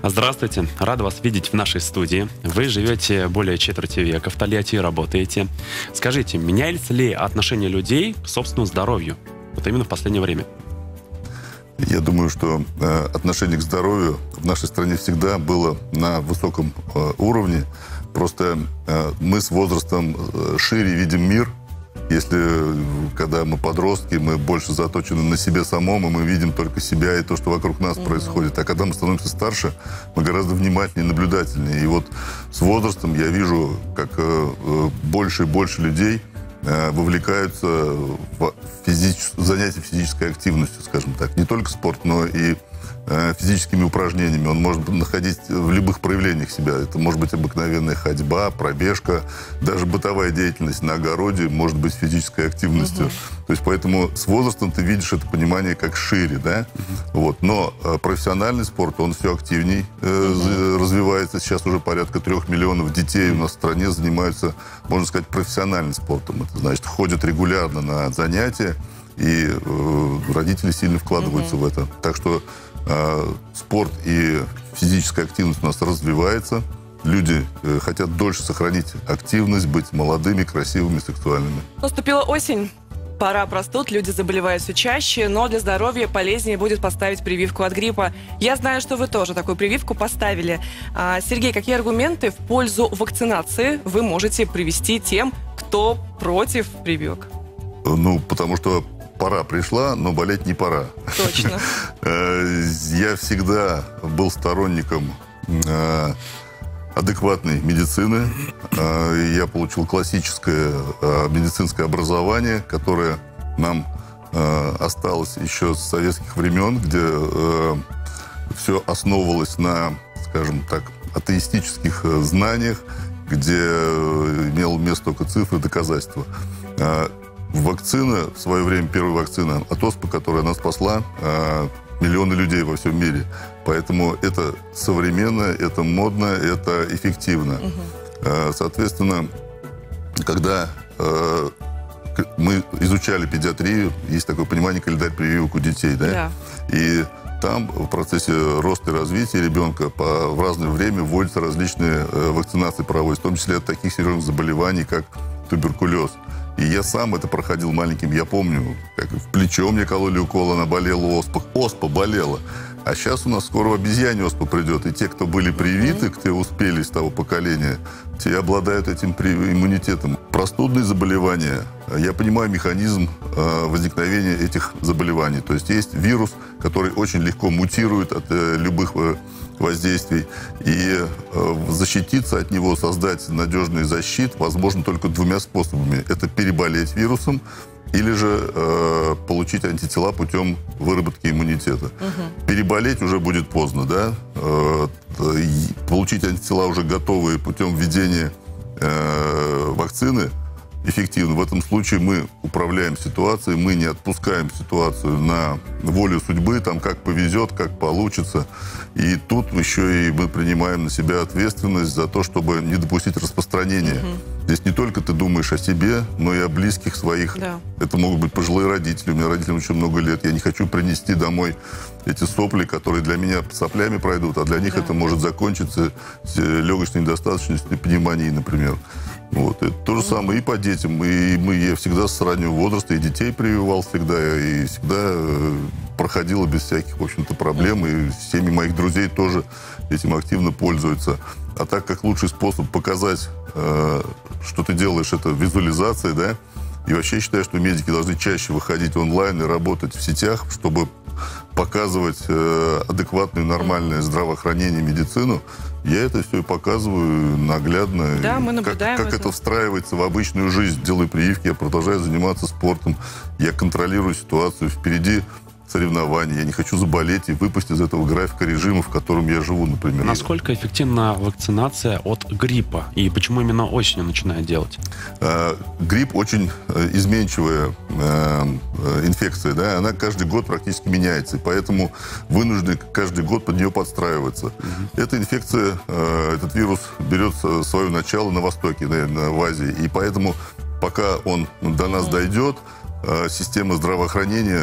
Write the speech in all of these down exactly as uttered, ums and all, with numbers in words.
Здравствуйте, рад вас видеть в нашей студии. Вы живете более четверти века в Тольятти и работаете. Скажите, меняется ли отношение людей к собственному здоровью? Вот именно в последнее время. Я думаю, что э, отношение к здоровью в нашей стране всегда было на высоком э, уровне. Просто э, мы с возрастом э, шире видим мир. Если, когда мы подростки, мы больше заточены на себе самом, и мы видим только себя и то, что вокруг нас mm-hmm. происходит. А когда мы становимся старше, мы гораздо внимательнее, наблюдательнее. И вот с возрастом я вижу, как э, больше и больше людей э, вовлекаются в физич... занятия физической активностью, скажем так. Не только спорт, но и физическими упражнениями. Он может находить в любых проявлениях себя. Это может быть обыкновенная ходьба, пробежка, даже бытовая деятельность на огороде может быть физической активностью. Uh-huh. То есть поэтому с возрастом ты видишь это понимание как шире, да? Uh-huh. Вот. Но э, профессиональный спорт, он все активней э, uh-huh. развивается. Сейчас уже порядка трех миллионов детей у нас в стране занимаются, можно сказать, профессиональным спортом. Это значит, ходят регулярно на занятия, и э, родители сильно вкладываются uh-huh. в это. Так что э, спорт и физическая активность у нас развивается. Люди э, хотят дольше сохранить активность, быть молодыми, красивыми, сексуальными. Наступила осень. Пора простуд, люди заболевают все чаще, но для здоровья полезнее будет поставить прививку от гриппа. Я знаю, что вы тоже такую прививку поставили. А, Сергей, какие аргументы в пользу вакцинации вы можете привести тем, кто против прививок? Ну, потому что пора пришла, но болеть не пора. Точно. Я всегда был сторонником адекватной медицины. Я получил классическое медицинское образование, которое нам осталось еще с советских времен, где все основывалось на, скажем так, атеистических знаниях, где имел место только цифры, доказательства. Вакцина, в свое время первая вакцина от оспы, которая нас спасла, миллионы людей во всем мире. Поэтому это современно, это модно, это эффективно. Угу. Соответственно, когда мы изучали педиатрию, есть такое понимание календарь прививок у детей, да? Да. И там в процессе роста и развития ребенка по, в разное время вводятся различные вакцинации проводятся, в том числе от таких серьезных заболеваний, как туберкулез. И я сам это проходил маленьким. Я помню, как в плечо мне кололи укол, она болела оспа. Оспа болела. А сейчас у нас скоро в обезьяне оспа придет. И те, кто были привиты, кто успели с того поколения, те обладают этим иммунитетом. Простудные заболевания. Я понимаю механизм возникновения этих заболеваний. То есть есть вирус, который очень легко мутирует от любых воздействий. И защититься от него, создать надежный защит возможно только двумя способами. Это переболеть вирусом или же э, получить антитела путем выработки иммунитета. Угу. Переболеть уже будет поздно, да? Э, получить антитела уже готовые путем введения э, вакцины эффективно. В этом случае мы управляем ситуацией, мы не отпускаем ситуацию на волю судьбы, там как повезет, как получится. И тут еще и мы принимаем на себя ответственность за то, чтобы не допустить распространения. Угу. Здесь не только ты думаешь о себе, но и о близких своих. Да. Это могут быть пожилые родители. У меня родителям очень много лет. Я не хочу принести домой эти сопли, которые для меня соплями пройдут, а для них да. это может закончиться легочной недостаточностью, пневмонией, например. Вот. Это то же самое и по детям. И мы, я всегда с раннего возраста и детей прививал всегда, и всегда э, проходило без всяких, в общем-то, проблем. И семьи моих друзей тоже этим активно пользуются. А так как лучший способ показать, э, что ты делаешь, это визуализация, да. И вообще считаю, что медики должны чаще выходить онлайн и работать в сетях, чтобы показывать э, адекватное, нормальное здравоохранение, медицину. Я это все и показываю наглядно. Да, мы наблюдаем как, как это встраивается в обычную жизнь. Делаю прививки, я продолжаю заниматься спортом. Я контролирую ситуацию. Впереди соревнований. Я не хочу заболеть и выпасть из этого графика режима, в котором я живу, например. Насколько эффективна вакцинация от гриппа? И почему именно осенью начинают делать? А, грипп очень изменчивая а, инфекция. Да? Она каждый год практически меняется. И поэтому вынуждены каждый год под нее подстраиваться. Угу. Эта инфекция, а, этот вирус берет свое начало на Востоке, наверное, в Азии. И поэтому, пока он до нас угу. дойдет, система здравоохранения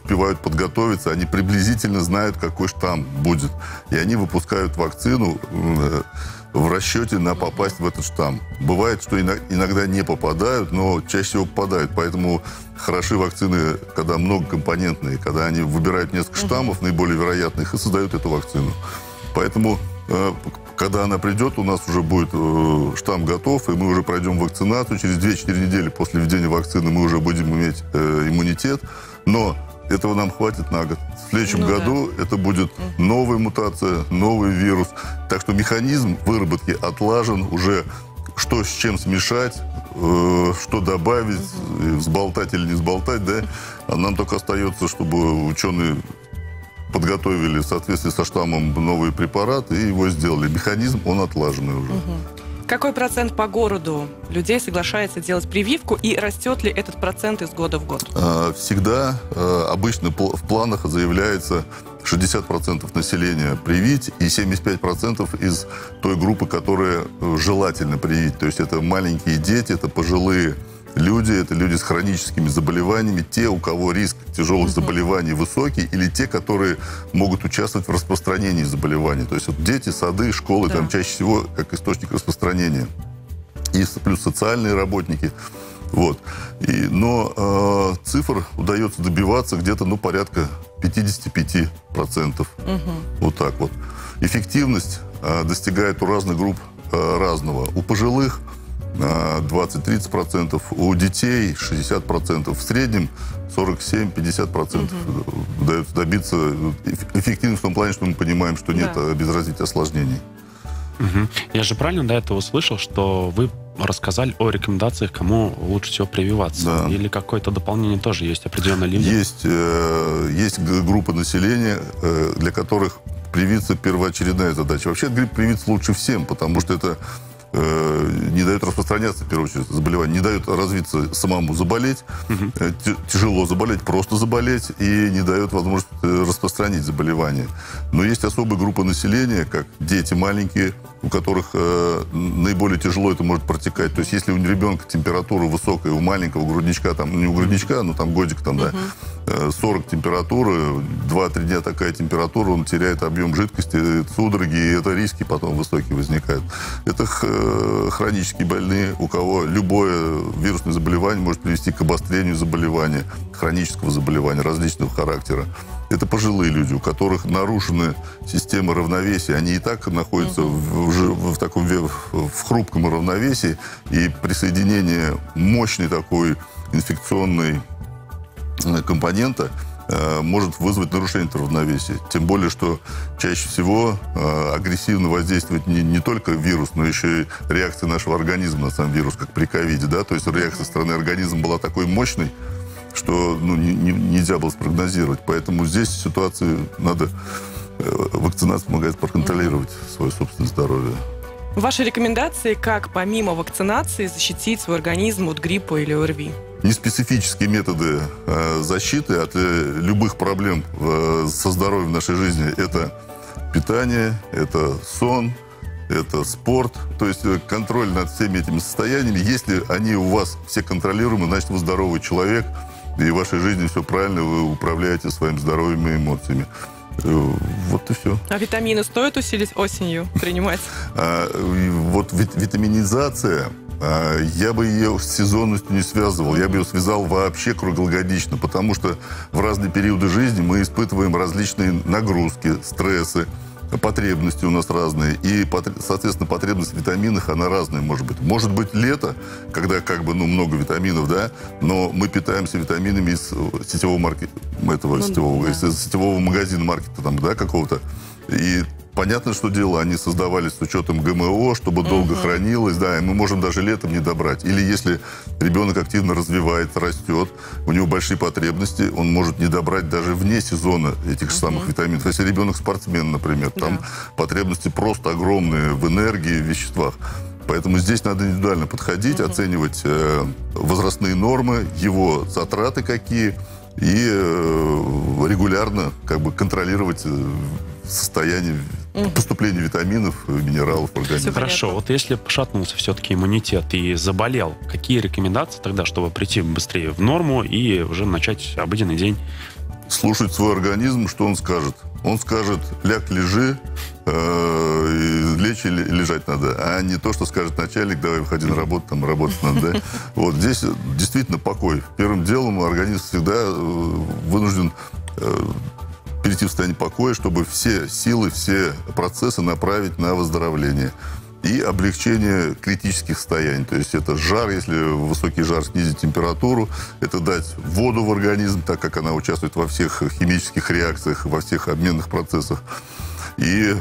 успевают подготовиться, они приблизительно знают, какой штамм будет. И они выпускают вакцину э, в расчете на попасть в этот штамм. Бывает, что иногда не попадают, но чаще всего попадают. Поэтому хороши вакцины, когда многокомпонентные, когда они выбирают несколько штаммов, наиболее вероятных, и создают эту вакцину. Поэтому, э, когда она придет, у нас уже будет э, штамм готов, и мы уже пройдем вакцинацию. Через две-четыре недели после введения вакцины мы уже будем иметь э, иммунитет. Но этого нам хватит на год. В следующем ну, году да. это будет новая мутация, новый вирус. Так что механизм выработки отлажен уже, что с чем смешать, э, что добавить, угу. взболтать или не взболтать. Да? А нам только остается, чтобы ученые подготовили в соответствии со штаммом новый препарат и его сделали. Механизм, он отлаженный уже. Угу. Какой процент по городу людей соглашается делать прививку, и растет ли этот процент из года в год? Всегда обычно в планах заявляется шестьдесят процентов населения привить и семьдесят пять процентов из той группы, которая желательно привить. То есть это маленькие дети, это пожилые люди, это люди с хроническими заболеваниями, те, у кого риск тяжелых заболеваний высокий, или те, которые могут участвовать в распространении заболеваний. То есть вот дети, сады, школы, да. там чаще всего как источник распространения. И плюс социальные работники. Вот. И, но э, цифр удается добиваться где-то, ну, порядка пятьдесят пять процентов. Угу. Вот так вот. Эффективность э, достигает у разных групп э, разного. У пожилых двадцать-тридцать процентов, у детей шестьдесят процентов, в среднем сорок семь - пятьдесят процентов угу. удается добиться эффективности в том плане, что мы понимаем, что нет да. без развития осложнений. Угу. Я же правильно до этого услышал, что вы рассказали о рекомендациях, кому лучше всего прививаться? Да. Или какое-то дополнение тоже есть определенные люди? Есть, э, есть группа населения, э, для которых привиться первоочередная задача. Вообще грипп привиться лучше всем, потому что это не дает распространяться, в первую очередь, заболевание, не дает развиться самому заболеть, угу. тяжело заболеть, просто заболеть, и не дает возможность распространить заболевание. Но есть особая группа населения, как дети маленькие, у которых э, наиболее тяжело это может протекать. То есть, если у ребенка температура высокая, у маленького грудничка, там, не у грудничка, но там годик, там, uh-huh. да, сорок температуры, два-три дня такая температура, он теряет объем жидкости, судороги, и это риски потом высокие возникают. Это э, хронические больные, у кого любое вирусное заболевание может привести к обострению заболевания, хронического заболевания различного характера. Это пожилые люди, у которых нарушены системы равновесия. Они и так находятся в, в, в таком в хрупком равновесии. И присоединение мощной такой инфекционной компонента э, может вызвать нарушение этого равновесия. Тем более, что чаще всего э, агрессивно воздействует не, не только вирус, но еще и реакция нашего организма на сам вирус, как при ковиде. Да? То есть реакция со стороны организма была такой мощной, что ну, не, не, нельзя было спрогнозировать. Поэтому здесь ситуацию надо... Вакцинация помогает проконтролировать свое собственное здоровье. Ваши рекомендации, как помимо вакцинации защитить свой организм от гриппа или ОРВИ? Неспецифические методы э, защиты от э, любых проблем э, со здоровьем в нашей жизни – это питание, это сон, это спорт. То есть контроль над всеми этими состояниями. Если они у вас все контролируемы, значит, вы здоровый человек, и в вашей жизни все правильно, вы управляете своим здоровьем и эмоциями. Вот и все. А витамины стоит усилить осенью принимать? А, вот витаминизация, а, я бы ее с сезонностью не связывал. Я бы ее связал вообще круглогодично, потому что в разные периоды жизни мы испытываем различные нагрузки, стрессы, потребности у нас разные. И, соответственно, потребность в витаминах, она разная может быть. Может быть лето, когда как бы, ну, много витаминов, да, но мы питаемся витаминами из сетевого маркета, этого ну, сетевого, да. из сетевого магазина маркета, там, да, какого-то. И понятно, что дело, они создавались с учетом ГМО, чтобы угу. долго хранилось, да, и мы можем даже летом не добрать. Или если ребенок активно развивается, растет, у него большие потребности, он может не добрать даже вне сезона этих же угу. самых витаминов. Если ребенок спортсмен, например, там да. потребности просто огромные в энергии, в веществах. Поэтому здесь надо индивидуально подходить, угу. оценивать э, возрастные нормы, его затраты какие, и э, регулярно как бы контролировать э, состояние угу. поступления витаминов, минералов в организм. Хорошо, вот если пошатнулся все-таки иммунитет и заболел, какие рекомендации тогда, чтобы прийти быстрее в норму и уже начать обыденный день слушать свой организм, что он скажет. Он скажет: ляг, лежи, э, лечь и лежать надо, а не то, что скажет начальник: давай выходи на работу, там работать надо. Да? Вот здесь действительно покой. Первым делом организм всегда вынужден э, перейти в состояние покоя, чтобы все силы, все процессы направить на выздоровление. И облегчение критических состояний. То есть это жар, если высокий жар, снизить температуру, это дать воду в организм, так как она участвует во всех химических реакциях, во всех обменных процессах. И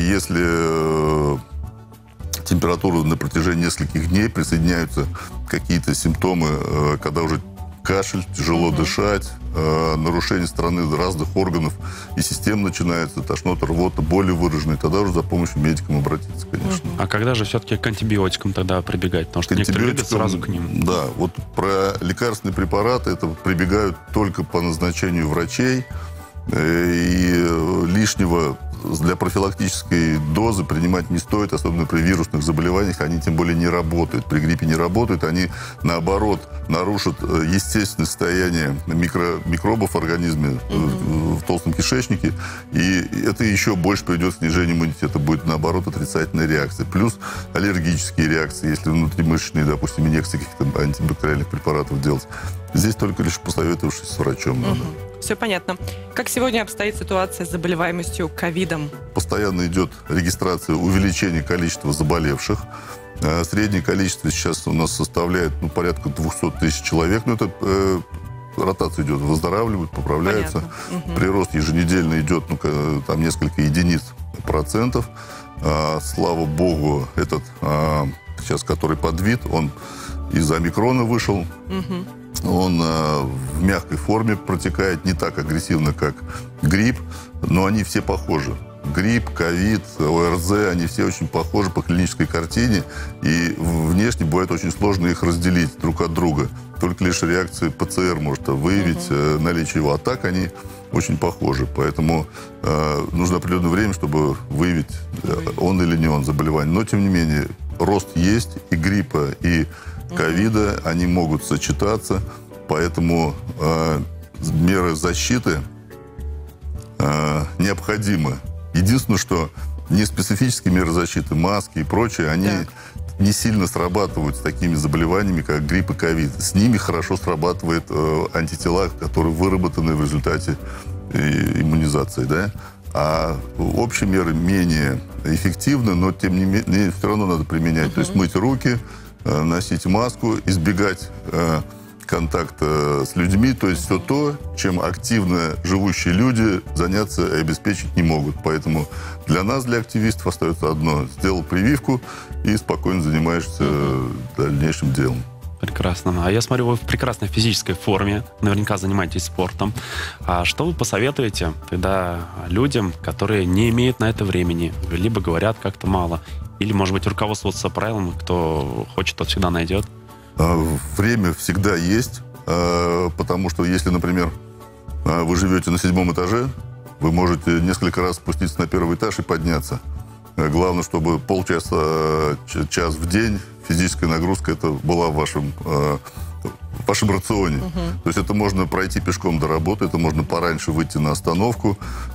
если температура на протяжении нескольких дней, присоединяются какие-то симптомы, когда уже кашель, тяжело mm-hmm. дышать, э, нарушение стороны разных органов и систем начинается, тошнота, рвота, боли выраженные, тогда уже за помощью медикам обратиться, конечно. Mm-hmm. А когда же все-таки к антибиотикам тогда прибегать? Потому что некоторые любят сразу к ним. Да, вот про лекарственные препараты это прибегают только по назначению врачей, э, и лишнего для профилактической дозы принимать не стоит, особенно при вирусных заболеваниях. Они тем более не работают. При гриппе не работают. Они, наоборот, нарушат естественное состояние микро, микробов в организме, mm-hmm. в толстом кишечнике. И это еще больше приведет к снижению иммунитета. Будет, наоборот, отрицательная реакция. Плюс аллергические реакции, если внутримышечные, допустим, инъекции каких-то антибактериальных препаратов делать. Здесь только лишь посоветовавшись с врачом надо. Mm-hmm. Все понятно. Как сегодня обстоит ситуация с заболеваемостью ковидом? Постоянно идет регистрация, увеличение количества заболевших. Среднее количество сейчас у нас составляет ну, порядка двести тысяч человек. Но это э, ротация идет, выздоравливают, поправляются. Угу. Прирост еженедельно идет ну, там несколько единиц процентов. А, слава богу, этот а, сейчас, который подвид, он из омикрона вышел. Угу. Он э, в мягкой форме протекает, не так агрессивно, как грипп, но они все похожи. Грипп, ковид, ОРЗ, они все очень похожи по клинической картине, и внешне бывает очень сложно их разделить друг от друга. Только лишь реакция ПЦР может выявить э, наличие его. А так они очень похожи, поэтому э, нужно определенное время, чтобы выявить, э, он или не он заболевание. Но, тем не менее, рост есть и гриппа, и ковида, они могут сочетаться, поэтому э, меры защиты э, необходимы. Единственное, что неспецифические меры защиты, маски и прочее, они так. не сильно срабатывают с такими заболеваниями, как грипп и ковид. С ними хорошо срабатывают э, антитела, которые выработаны в результате э, иммунизации, да? А общие меры менее эффективны, но тем не менее все равно надо применять. Uh-huh. То есть мыть руки, носить маску, избегать э, контакта с людьми, то есть все то, чем активно живущие люди заняться и обеспечить не могут. Поэтому для нас, для активистов, остается одно: сделал прививку и спокойно занимаешься дальнейшим делом. Прекрасно. А я смотрю, вы в прекрасной физической форме, наверняка занимаетесь спортом. А что вы посоветуете тогда людям, которые не имеют на это времени, либо говорят как-то мало, или, может быть, руководствоваться правилами, кто хочет, тот всегда найдет? Время всегда есть, потому что если, например, вы живете на седьмом этаже, вы можете несколько раз спуститься на первый этаж и подняться. Главное, чтобы полчаса, час в день физическая нагрузка это была в вашем, в вашем рационе. Uh-huh. То есть это можно пройти пешком до работы, это можно пораньше выйти на остановку.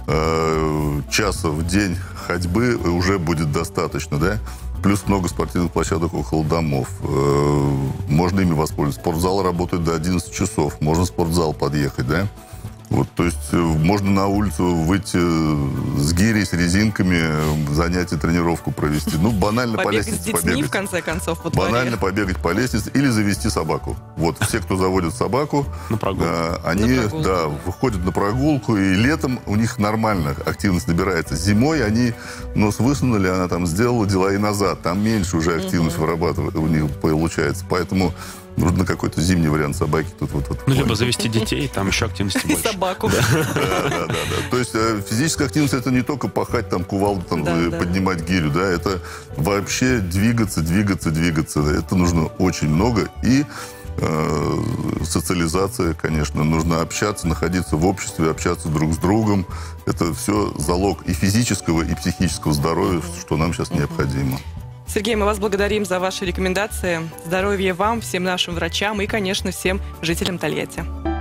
Часа в день ходьбы уже будет достаточно, да? Плюс много спортивных площадок около домов. Можно ими воспользоваться. Спортзал работает до одиннадцати часов. Можно в спортзал подъехать, да? Вот, то есть можно на улицу выйти с гирей, с резинками, занятие, тренировку провести. Ну, банально побегать по лестнице с детьми, побегать. В конце концов, по банально побегать по лестнице или завести собаку. Вот, все, кто заводит собаку, э, они на да, выходят на прогулку, и летом у них нормально активность набирается. Зимой они нос высунули, она там сделала дела и назад. Там меньше уже активность угу. вырабатывает, у них получается. Поэтому нужно какой-то зимний вариант собаки. Тут, вот, вот, ну, либо завести детей, там еще активности больше. И собаку. Да, да, да, да. То есть физическая активность — это не только пахать там кувалду, там, да, поднимать да. гирю, да, это вообще двигаться, двигаться, двигаться. Это нужно очень много. И э, социализация, конечно, нужно общаться, находиться в обществе, общаться друг с другом. Это все залог и физического, и психического здоровья, что нам сейчас необходимо. Сергей, мы вас благодарим за ваши рекомендации. Здоровья вам, всем нашим врачам и, конечно, всем жителям Тольятти.